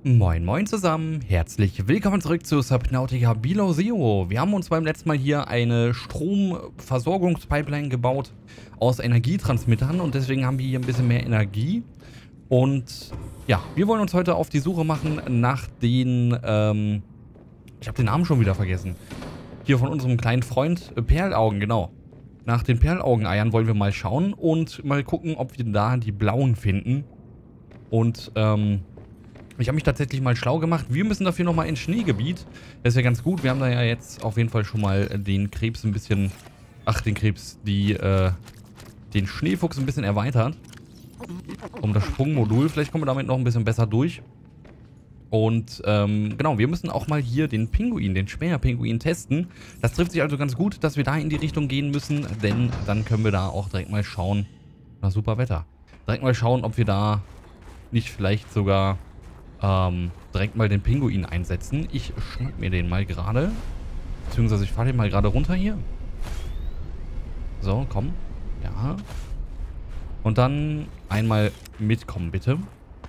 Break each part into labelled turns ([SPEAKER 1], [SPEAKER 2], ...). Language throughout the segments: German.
[SPEAKER 1] Moin moin zusammen, herzlich willkommen zurück zu Subnautica Below Zero. Wir haben uns beim letzten Mal hier eine Stromversorgungspipeline gebaut aus Energietransmittern und deswegen haben wir hier ein bisschen mehr Energie. Und ja, wir wollen uns heute auf die Suche machen nach den, ich habe den Namen schon wieder vergessen. Hier von unserem kleinen Freund Perlaugen, genau. Nach den Perlaugeneiern wollen wir mal schauen und mal gucken, ob wir da die blauen finden. Und ich habe mich tatsächlich mal schlau gemacht. Wir müssen dafür nochmal ins Schneegebiet. Das ist ja ganz gut. Wir haben da ja jetzt auf jeden Fall schon mal den Krebs ein bisschen... Ach, den Krebs. Den Schneefuchs ein bisschen erweitert. Um das Sprungmodul. Vielleicht kommen wir damit noch ein bisschen besser durch. Und genau, wir müssen auch mal hier den Pinguin, den Späherpinguin testen. Das trifft sich also ganz gut, dass wir da in die Richtung gehen müssen. Denn dann können wir da auch direkt mal schauen. Na, super Wetter. Direkt mal schauen, ob wir da nicht vielleicht sogar... direkt mal den Pinguin einsetzen. Ich schnapp mir den mal gerade. Beziehungsweise ich fahre den mal gerade runter hier. So, komm. Ja. Und dann einmal mitkommen, bitte.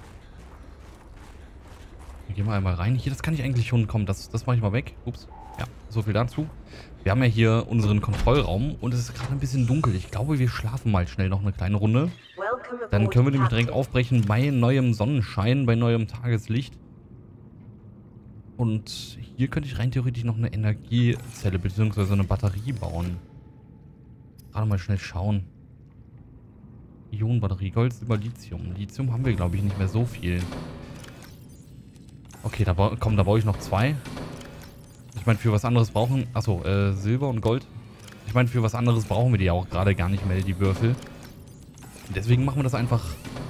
[SPEAKER 1] Gehen wir einmal rein. Hier, das kann ich eigentlich schon... Komm, das mache ich mal weg. Ups. Ja, so viel dazu. Wir haben ja hier unseren Kontrollraum und es ist gerade ein bisschen dunkel. Ich glaube, wir schlafen mal schnell noch eine kleine Runde. Dann können wir nämlich direkt aufbrechen bei neuem Sonnenschein, bei neuem Tageslicht. Und hier könnte ich rein theoretisch noch eine Energiezelle bzw. eine Batterie bauen. Gerade mal schnell schauen. Ionenbatterie, Gold, Silber, Lithium. Lithium haben wir, glaube ich, nicht mehr so viel. Okay, da baue ich noch zwei. Ich meine, für was anderes brauchen... Achso, Silber und Gold. Ich meine, für was anderes brauchen wir die ja auch gerade gar nicht mehr, die Würfel. Deswegen machen wir das einfach...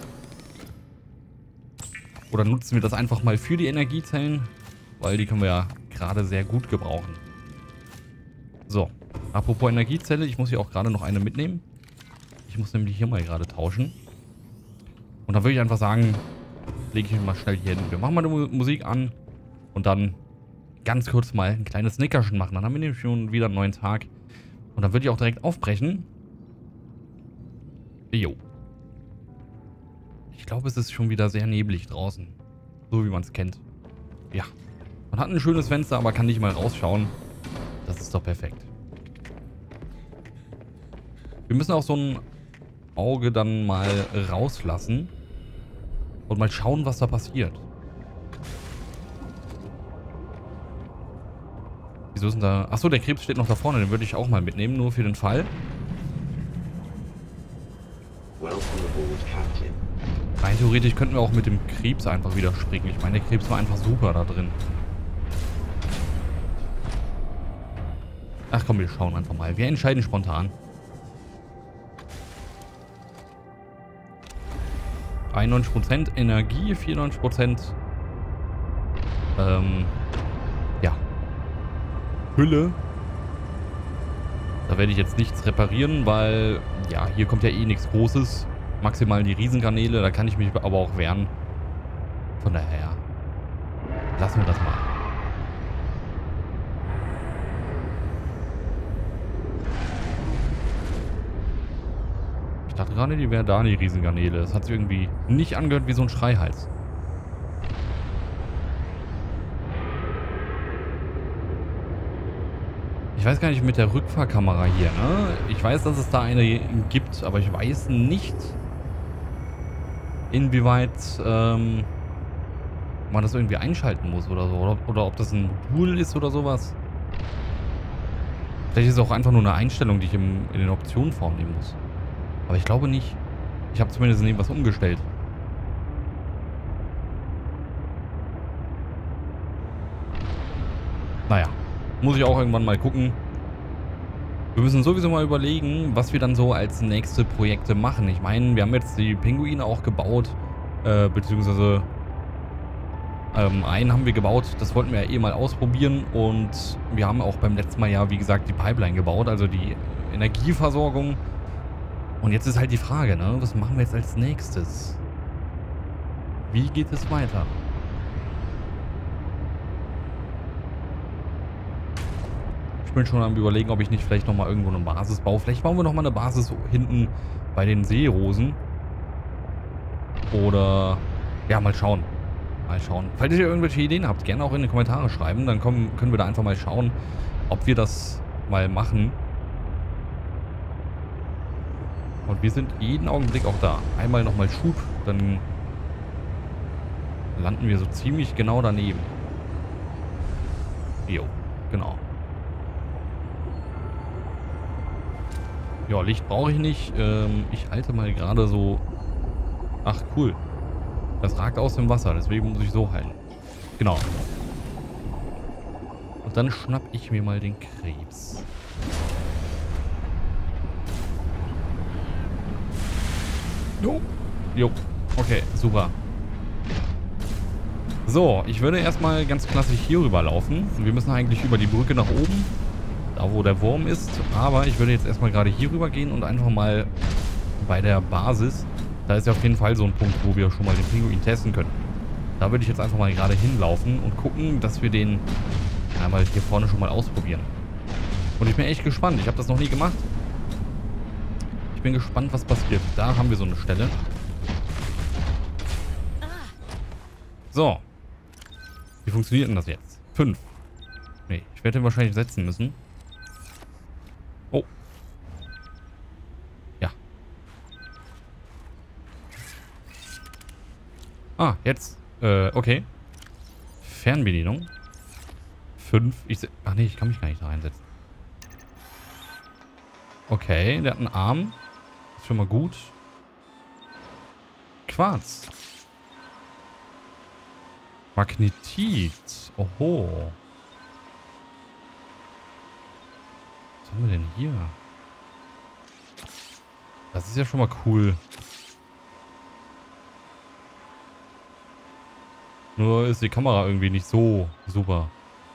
[SPEAKER 1] Oder nutzen wir das einfach mal für die Energiezellen. Weil die können wir ja gerade sehr gut gebrauchen. So, apropos Energiezelle, ich muss hier auch gerade noch eine mitnehmen. Ich muss nämlich hier mal gerade tauschen. Und dann würde ich einfach sagen, lege ich mich mal schnell hier hin. Wir machen mal eine Musik an und dann ganz kurz mal ein kleines Nickerchen machen. Dann haben wir nämlich schon wieder einen neuen Tag. Und dann würde ich auch direkt aufbrechen. Jo. Ich glaube, es ist schon wieder sehr neblig draußen. So wie man es kennt. Ja. Man hat ein schönes Fenster, aber kann nicht mal rausschauen. Das ist doch perfekt. Wir müssen auch so ein Auge dann mal rauslassen. Und mal schauen, was da passiert. Wieso ist denn da... Achso, der Krebs steht noch da vorne. Den würde ich auch mal mitnehmen, nur für den Fall. Rein theoretisch könnten wir auch mit dem Krebs einfach wieder springen. Ich meine, der Krebs war einfach super da drin. Ach komm, wir schauen einfach mal. Wir entscheiden spontan. 91% Energie, 94% ja, Hülle. Da werde ich jetzt nichts reparieren, weil ja, hier kommt ja eh nichts Großes. Maximal die Riesenkanäle, da kann ich mich aber auch wehren. Von daher lassen wir das mal. Ich dachte gerade, die wären da die Riesenkanäle. Das hat sich irgendwie nicht angehört wie so ein Schreihals. Ich weiß gar nicht mit der Rückfahrkamera hier, ne? Ich weiß, dass es da eine gibt, aber ich weiß nicht, inwieweit man das irgendwie einschalten muss oder so. Oder ob das ein Modul ist oder sowas. Vielleicht ist es auch einfach nur eine Einstellung, die ich in den Optionen vornehmen muss. Aber ich glaube nicht. Ich habe zumindest irgendwas umgestellt. Naja, muss ich auch irgendwann mal gucken. Wir müssen sowieso mal überlegen, was wir dann so als nächste Projekte machen. Ich meine, wir haben jetzt die Pinguine auch gebaut, beziehungsweise einen haben wir gebaut, das wollten wir ja eh mal ausprobieren und wir haben auch beim letzten Mal ja, wie gesagt, die Pipeline gebaut, also die Energieversorgung. Und jetzt ist halt die Frage, ne, was machen wir jetzt als nächstes? Wie geht es weiter? Ich bin schon am Überlegen, ob ich nicht vielleicht nochmal irgendwo eine Basis baue. Vielleicht bauen wir nochmal eine Basis hinten bei den Seerosen. Oder, ja, mal schauen. Mal schauen. Falls ihr irgendwelche Ideen habt, gerne auch in die Kommentare schreiben. Dann können wir da einfach mal schauen, ob wir das mal machen. Und wir sind jeden Augenblick auch da. Einmal nochmal Schub, dann landen wir so ziemlich genau daneben. Jo, genau. Ja, Licht brauche ich nicht. Ich halte mal gerade so... Ach, cool. Das ragt aus dem Wasser, deswegen muss ich so halten. Genau. Und dann schnapp ich mir mal den Krebs. Jo. Jo. Okay, super. So, ich würde erstmal ganz klassisch hier rüber laufen. Wir müssen eigentlich über die Brücke nach oben. Da, wo der Wurm ist. Aber ich würde jetzt erstmal gerade hier rüber gehen und einfach mal bei der Basis. Da ist ja auf jeden Fall so ein Punkt, wo wir schon mal den Pinguin testen können. Da würde ich jetzt einfach mal gerade hinlaufen und gucken, dass wir den einmal hier vorne schon mal ausprobieren. Und ich bin echt gespannt. Ich habe das noch nie gemacht. Ich bin gespannt, was passiert. Da haben wir so eine Stelle. So. Wie funktioniert denn das jetzt? 5. Nee, ich werde den wahrscheinlich setzen müssen. Oh. Ja. Ah, jetzt. Okay. Fernbedienung. 5. Ach nee, ich kann mich gar nicht da reinsetzen. Okay, der hat einen Arm. Ist schon mal gut. Quarz. Magnetit. Oho. Was haben wir denn hier? Das ist ja schon mal cool. Nur ist die Kamera irgendwie nicht so super.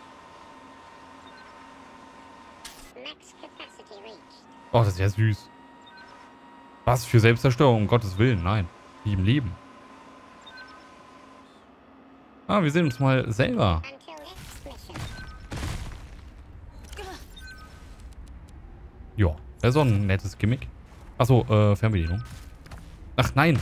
[SPEAKER 1] Oh, das ist ja süß. Was für Selbstzerstörung, um Gottes Willen. Nein. Wie im Leben. Ah, wir sehen uns mal selber. Ja, das ist auch ein nettes Gimmick. Achso, Fernbedienung. Ach, nein.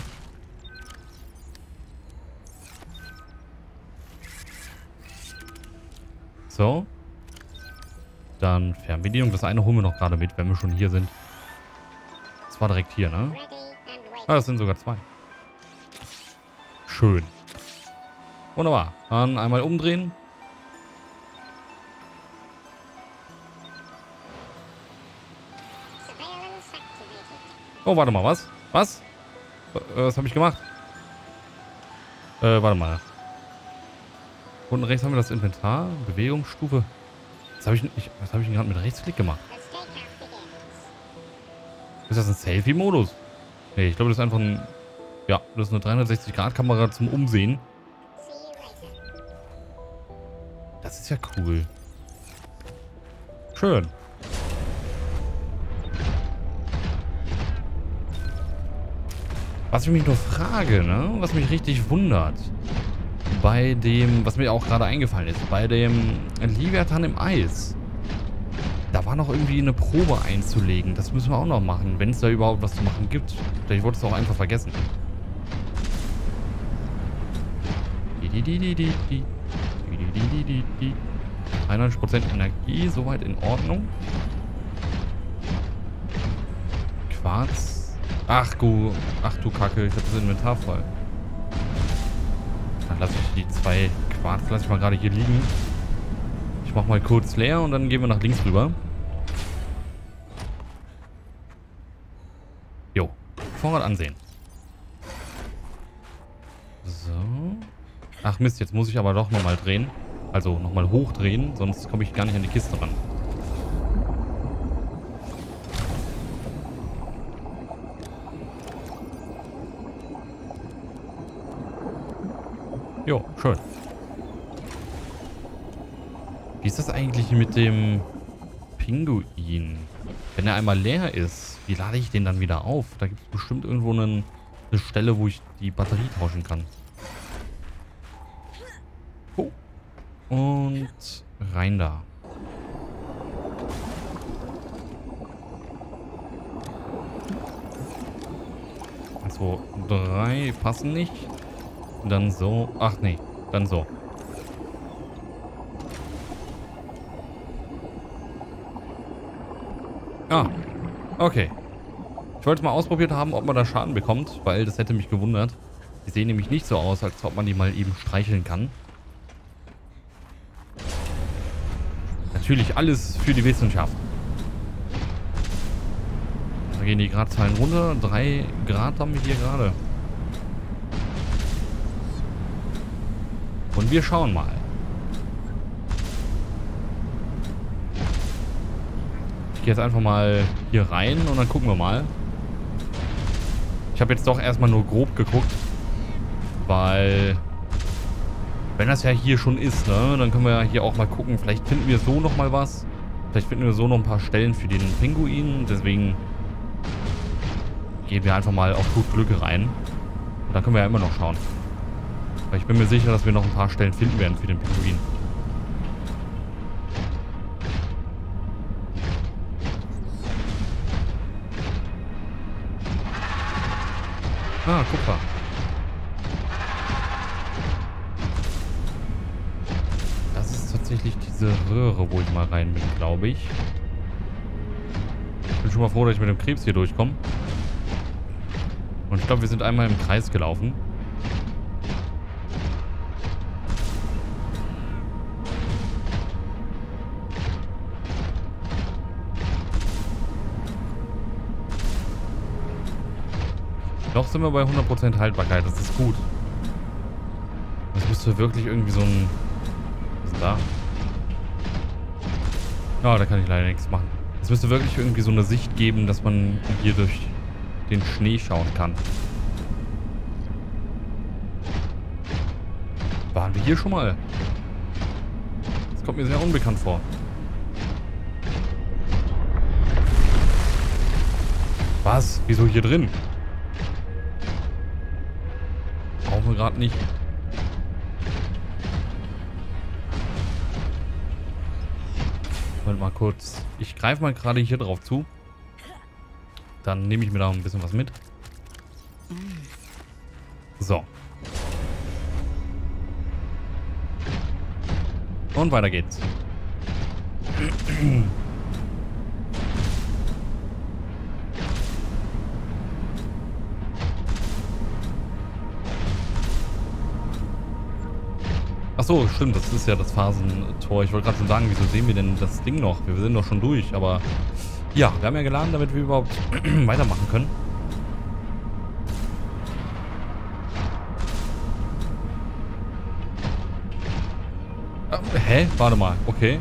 [SPEAKER 1] So. Dann Fernbedienung. Das eine holen wir noch gerade mit, wenn wir schon hier sind. Das war direkt hier, ne? Ah, das sind sogar 2. Schön. Wunderbar. Dann einmal umdrehen. Oh, warte mal, was? Was? Was habe ich gemacht? Warte mal. Unten rechts haben wir das Inventar. Bewegungsstufe. Was habe ich denn gerade mit Rechtsklick gemacht? Ist das ein Selfie-Modus? Nee, ich glaube, das ist einfach ein... Ja, das ist eine 360-Grad-Kamera zum Umsehen. Das ist ja cool. Schön. Was ich mich nur frage, ne? Was mich richtig wundert. Bei dem, was mir auch gerade eingefallen ist, bei dem Leviathan im Eis. Da war noch irgendwie eine Probe einzulegen. Das müssen wir auch noch machen, wenn es da überhaupt was zu machen gibt. Vielleicht wurde es auch einfach vergessen. 91% Energie, soweit in Ordnung. Quarz. Ach du Kacke, ich habe das Inventar voll. Dann lasse ich die 2 Quarz, lasse ich mal gerade hier liegen. Ich mache mal kurz leer und dann gehen wir nach links rüber. Jo, Vorrat ansehen. So. Ach Mist, jetzt muss ich aber doch nochmal drehen. Also nochmal hochdrehen, sonst komme ich gar nicht an die Kiste ran. Jo, schön. Wie ist das eigentlich mit dem Pinguin? Wenn er einmal leer ist, wie lade ich den dann wieder auf? Da gibt es bestimmt irgendwo eine Stelle, wo ich die Batterie tauschen kann. Oh. Und rein da. Also 3 passen nicht. Dann so. Ach nee. Dann so. Ah, okay. Ich wollte mal ausprobiert haben, ob man da Schaden bekommt, weil das hätte mich gewundert. Die sehen nämlich nicht so aus, als ob man die mal eben streicheln kann. Natürlich alles für die Wissenschaft. Da gehen die Gradzahlen runter. 3 Grad haben wir hier gerade. Und wir schauen mal. Ich gehe jetzt einfach mal hier rein und dann gucken wir mal. Ich habe jetzt doch erstmal nur grob geguckt. Weil, wenn das ja hier schon ist, ne, dann können wir ja hier auch mal gucken. Vielleicht finden wir so nochmal was. Vielleicht finden wir so noch ein paar Stellen für den Pinguin. Deswegen gehen wir einfach mal auf gut Glück rein. Und dann können wir ja immer noch schauen. Weil ich bin mir sicher, dass wir noch ein paar Stellen finden werden für den Pinguin. Ah, Kupfer. Das ist tatsächlich diese Röhre, wo ich mal rein bin, glaube ich. Ich bin schon mal froh, dass ich mit dem Krebs hier durchkomme. Und ich glaube, wir sind einmal im Kreis gelaufen. Noch sind wir bei 100% Haltbarkeit, das ist gut. Das müsste wirklich irgendwie so ein... Was ist da? Ja, da kann ich leider nichts machen. Es müsste wirklich irgendwie so eine Sicht geben, dass man hier durch den Schnee schauen kann. Waren wir hier schon mal? Das kommt mir sehr unbekannt vor. Was? Wieso hier drin? Brauchen wir gerade nicht. Warte mal kurz. Ich greife mal gerade hier drauf zu. Dann nehme ich mir da ein bisschen was mit. So. Und weiter geht's. Ach so, stimmt, das ist ja das Phasentor. Ich wollte gerade schon sagen, wieso sehen wir denn das Ding noch? Wir sind doch schon durch, aber ja, wir haben ja geladen, damit wir überhaupt weitermachen können. Hä? Warte mal, okay.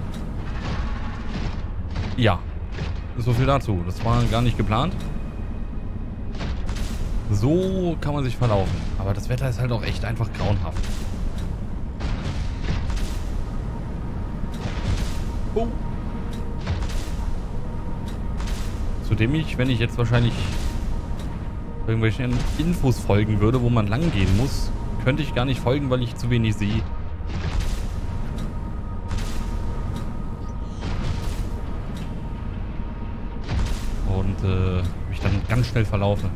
[SPEAKER 1] Ja, so viel dazu. Das war gar nicht geplant. So kann man sich verlaufen. Aber das Wetter ist halt auch echt einfach grauenhaft. Oh. Zudem wenn ich jetzt wahrscheinlich irgendwelchen Infos folgen würde, wo man lang gehen muss, könnte ich gar nicht folgen, weil ich zu wenig sehe. Und mich dann ganz schnell verlaufe.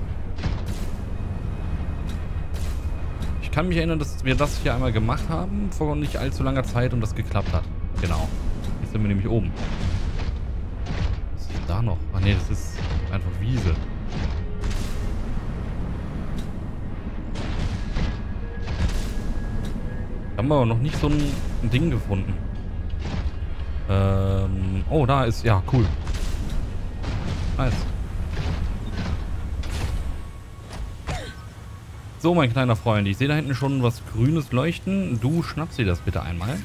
[SPEAKER 1] Ich kann mich erinnern, dass wir das hier einmal gemacht haben, vor nicht allzu langer Zeit und das geklappt hat. Genau. Jetzt sind wir nämlich oben. Was ist da noch? Ach nee, das ist einfach Wiese. Haben wir aber noch nicht so ein Ding gefunden. Oh, da ist... Ja, cool. Nice. So, mein kleiner Freund. Ich sehe da hinten schon was Grünes leuchten. Du schnappst dir das bitte einmal.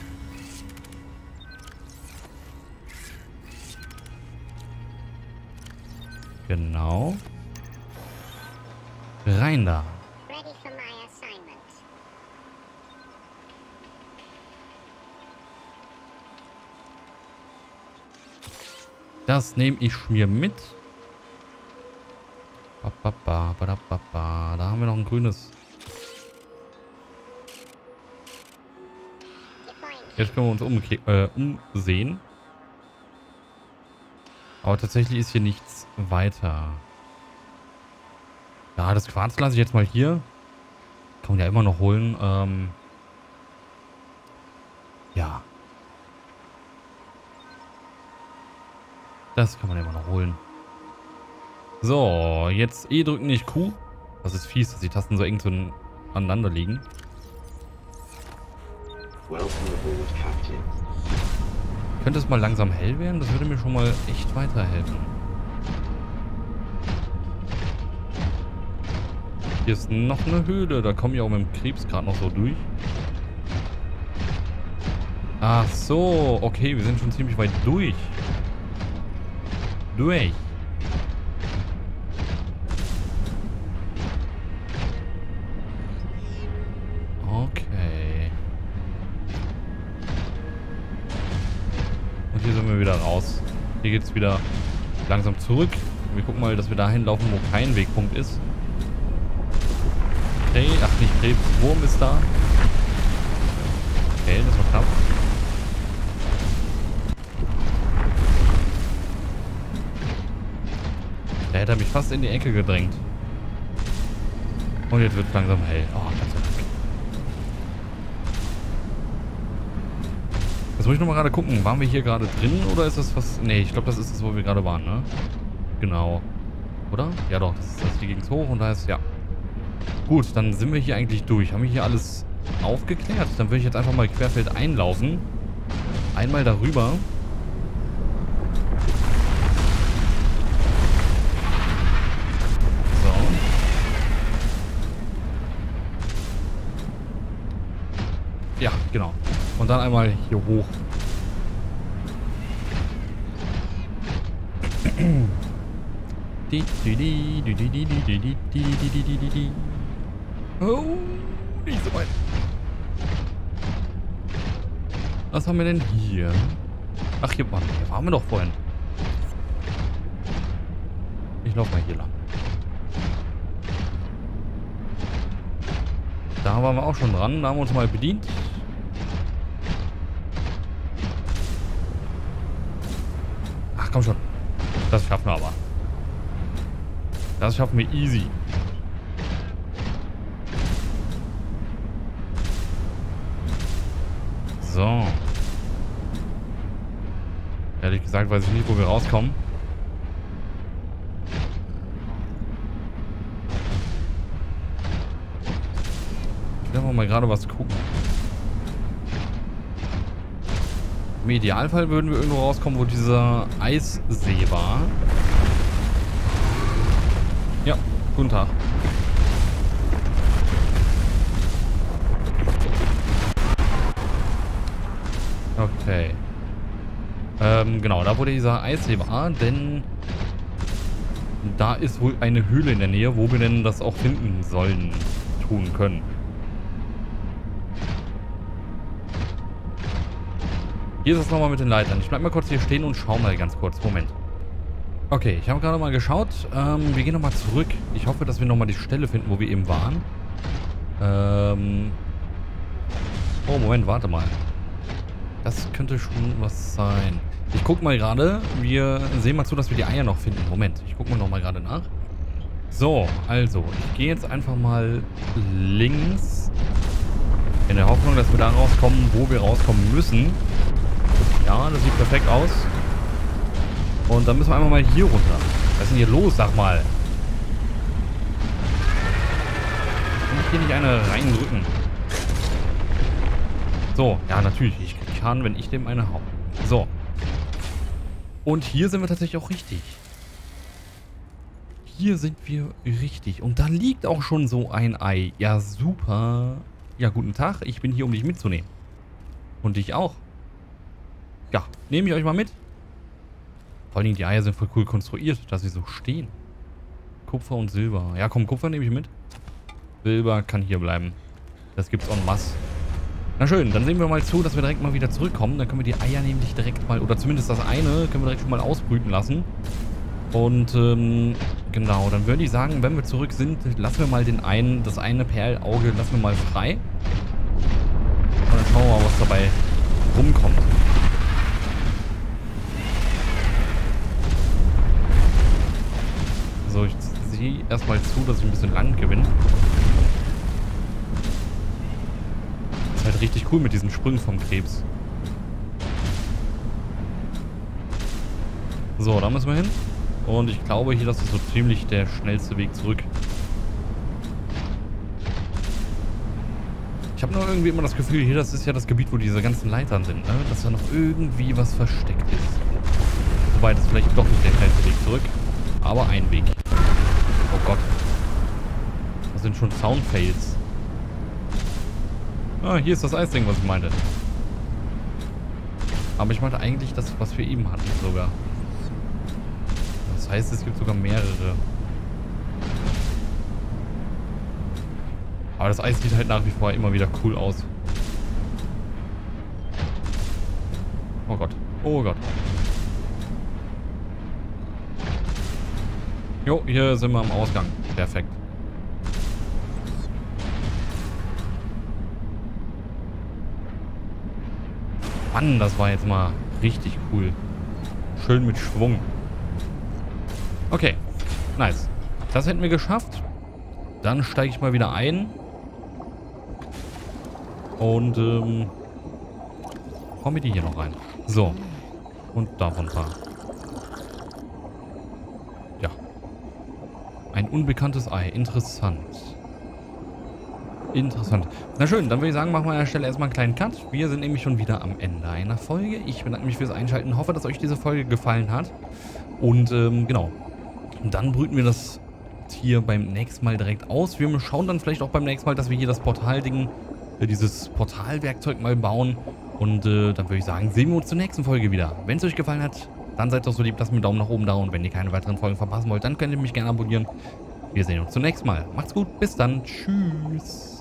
[SPEAKER 1] Genau. Rein da. Das nehme ich mir mit. Da haben wir noch ein grünes. Jetzt können wir uns umsehen. Aber tatsächlich ist hier nichts weiter. Ja, das Quarz lasse ich jetzt mal hier. Kann man ja immer noch holen. Ja. Das kann man immer noch holen. So, jetzt E drücken, nicht Q. Das ist fies, dass die Tasten so eng aneinander liegen. Könnte es mal langsam hell werden? Das würde mir schon mal echt weiterhelfen. Hier ist noch eine Höhle. Da komme ich auch mit dem Krebs gerade noch so durch. Ach so. Okay, wir sind schon ziemlich weit durch. Okay. Und hier sind wir wieder raus. Hier geht es wieder langsam zurück. Wir gucken mal, dass wir dahin laufen, wo kein Wegpunkt ist. Okay, ach nicht Krebs, Wurm ist da. Okay, das war knapp. Der hätte mich fast in die Ecke gedrängt. Und jetzt wird es langsam hell. Oh, Gott sei Dank. Jetzt muss ich nochmal gerade gucken. Waren wir hier gerade drin oder ist das was... Nee, ich glaube, das ist das, wo wir gerade waren, ne? Genau. Oder? Ja doch, das ist das. Hier ging es hoch und da ist... Ja. Gut, dann sind wir hier eigentlich durch. Haben wir hier alles aufgeklärt? Dann würde ich jetzt einfach mal querfeld einlaufen. Einmal darüber. So. Ja, genau. Und dann einmal hier hoch. Oh, nicht so weit. Was haben wir denn hier? Ach, hier waren wir doch vorhin. Ich laufe mal hier lang. Da waren wir auch schon dran. Da haben wir uns mal bedient. Ach, komm schon. Das schaffen wir aber. Das schaffen wir easy. So. Ehrlich gesagt weiß ich nicht, wo wir rauskommen. Ich will mal gerade was gucken. Im Idealfall würden wir irgendwo rauskommen, wo dieser Eissee war. Ja, guten Tag. Okay. Genau, da wo dieser Eissee war, denn da ist wohl eine Höhle in der Nähe, wo wir denn das auch finden sollen, tun können. Hier ist es nochmal mit den Leitern. Ich bleib mal kurz hier stehen und schau mal ganz kurz. Moment. Okay, ich habe gerade mal geschaut. Wir gehen nochmal zurück. Ich hoffe, dass wir nochmal die Stelle finden, wo wir eben waren. Oh, Moment, warte mal. Das könnte schon was sein. Ich guck mal gerade. Wir sehen mal zu, dass wir die Eier noch finden. Moment, ich guck mal nochmal gerade nach. So, also, ich gehe jetzt einfach mal links. In der Hoffnung, dass wir da rauskommen, wo wir rauskommen müssen. Ja, das sieht perfekt aus. Und dann müssen wir einfach mal hier runter. Was ist denn hier los, sag mal? Kann ich hier nicht eine reindrücken? So, ja, natürlich. Ich kann, wenn ich dem eine hau. So. Und hier sind wir tatsächlich auch richtig. Hier sind wir richtig. Und da liegt auch schon so ein Ei. Ja, super. Ja, guten Tag. Ich bin hier, um dich mitzunehmen. Und dich auch. Ja, nehme ich euch mal mit. Vor allem die Eier sind voll cool konstruiert, dass sie so stehen. Kupfer und Silber. Ja, komm, Kupfer nehme ich mit. Silber kann hier bleiben. Das gibt's en masse. Na schön, dann sehen wir mal zu, dass wir direkt mal wieder zurückkommen. Dann können wir die Eier nämlich direkt mal, oder zumindest das eine, können wir direkt schon mal ausbrüten lassen. Und, genau, dann würde ich sagen, wenn wir zurück sind, lassen wir mal das eine Perlauge, lassen wir mal frei. Und dann schauen wir mal, was dabei rumkommt. So, ich sehe erstmal zu, dass ich ein bisschen Land gewinne. Ist halt richtig cool mit diesen Sprüngen vom Krebs. So, da müssen wir hin. Und ich glaube, hier das ist so ziemlich der schnellste Weg zurück. Ich habe nur irgendwie immer das Gefühl, hier, das ist ja das Gebiet, wo diese ganzen Leitern sind, ne? Dass da noch irgendwie was versteckt ist. Wobei, das vielleicht doch nicht der schnellste Weg zurück. Aber ein Weg. Oh Gott. Das sind schon Soundfails. Ah, hier ist das Eisding, was ich meinte. Aber ich meinte eigentlich das, was wir eben hatten sogar. Das heißt, es gibt sogar mehrere. Aber das Eis sieht halt nach wie vor immer wieder cool aus. Oh Gott. Oh Gott. Jo, hier sind wir am Ausgang. Perfekt. Mann, das war jetzt mal richtig cool. Schön mit Schwung. Okay. Nice. Das hätten wir geschafft. Dann steige ich mal wieder ein. Und, kommen wir die hier noch rein. So. Und da runter. Ja. Ein unbekanntes Ei. Interessant. Interessant. Na schön, dann würde ich sagen, machen wir an der Stelle erstmal einen kleinen Cut. Wir sind nämlich schon wieder am Ende einer Folge. Ich bedanke mich fürs Einschalten. Hoffe, dass euch diese Folge gefallen hat. Und, genau. Dann brüten wir das hier beim nächsten Mal direkt aus. Wir schauen dann vielleicht auch beim nächsten Mal, dass wir hier das Portalding, dieses Portalwerkzeug mal bauen. Und dann würde ich sagen, sehen wir uns zur nächsten Folge wieder. Wenn es euch gefallen hat, dann seid doch so lieb, lasst mir einen Daumen nach oben da. Und wenn ihr keine weiteren Folgen verpassen wollt, dann könnt ihr mich gerne abonnieren. Wir sehen uns zum nächsten Mal. Macht's gut, bis dann. Tschüss.